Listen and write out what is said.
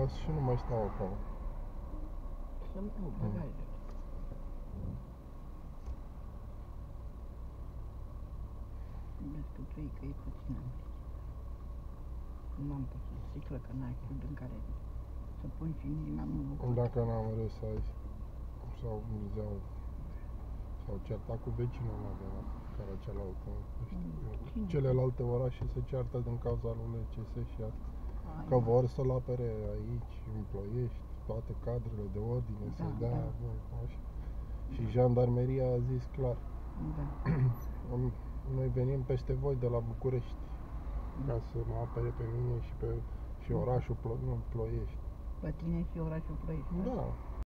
jos și nu mai stau acolo. Să-mi iau bagajele. Vezi că tu e că e puțin am zis. N-am putut sticlă, că n-ai cud în care să pun și nici n-am bucat. Dacă n-am râs azi, sau Dumnezeu, s-au certat cu vecinul ăla de la care cealaltă. Celelalte orașe se ceartă din cauza lui LCS și asta. Că vor să-l apere aici, în Ploiești, toate cadrele de ordine, Da, să dea, da. așa. Și jandarmeria a zis clar, Da. noi venim peste voi de la București, ca să mă apere pe mine și orașul Ploiești. Pe tine și orașul Ploiești. Da.